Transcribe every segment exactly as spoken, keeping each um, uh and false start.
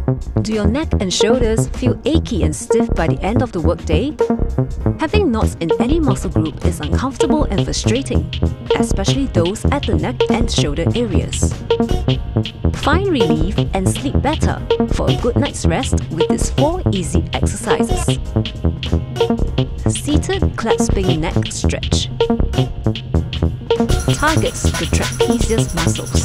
Do your neck and shoulders feel achy and stiff by the end of the workday? Having knots in any muscle group is uncomfortable and frustrating, especially those at the neck and shoulder areas. Find relief and sleep better for a good night's rest with these four easy exercises. Seated clasping neck stretch. Targets the trapezius muscles.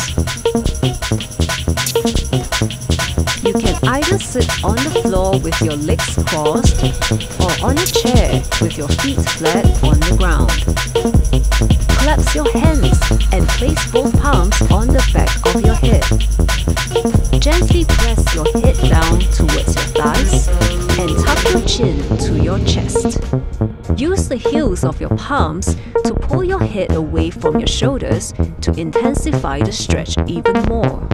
You can either sit on the floor with your legs crossed or on a chair with your feet flat on the ground. Collapse your hands and place both palms on the back of your head. Gently press your head down towards your thighs and tuck your chin to your chest. Use the heels of your palms to pull your head away from your shoulders to intensify the stretch even more.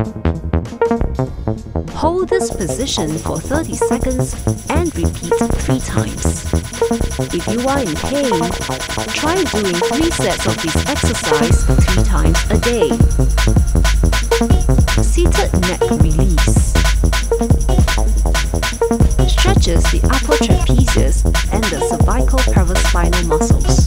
Hold this position for thirty seconds and repeat three times. If you are in pain, try doing three sets of this exercise three times a day. Seated neck release. Stretches the upper trapezius and the cervical paravospinal muscles.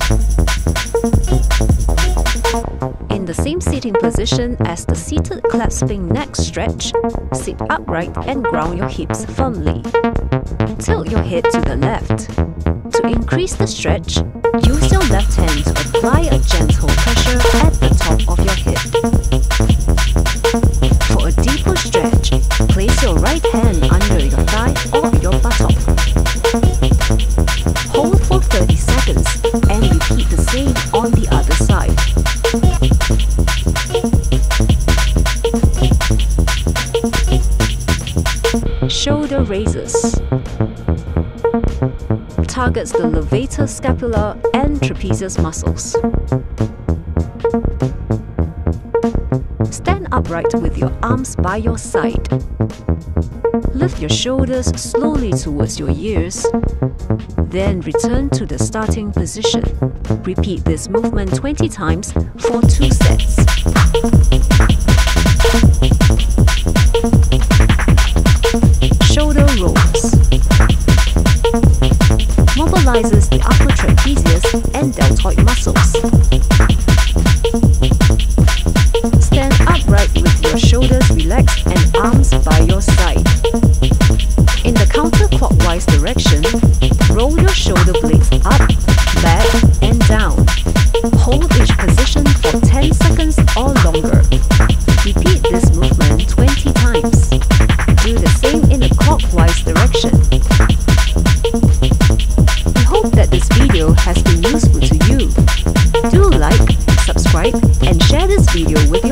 In the same sitting position as the seated clasping neck stretch, sit upright and ground your hips firmly. Tilt your head to the left. To increase the stretch, use your left hand to apply a gentle pressure at the top of your head. For a deeper stretch, place your right hand under your thigh or your buttock. Hold for thirty seconds and repeat the same on the other side. Shoulder raises. Targets the levator scapular and trapezius muscles. Stand upright with your arms by your side. Lift your shoulders slowly towards your ears. Then return to the starting position. Repeat this movement twenty times for two sets. Shoulder rolls. Mobilizes the upper trapezius and deltoid muscles. Stand upright with your shoulders relaxed and arms by your side. In the counterclockwise direction, roll your shoulder blades up, back, and down. Hold each position for ten seconds or longer. Repeat this movement twenty times. Do the same in the clockwise direction. We hope that this video has been useful to you. Do like, subscribe, and share this video with your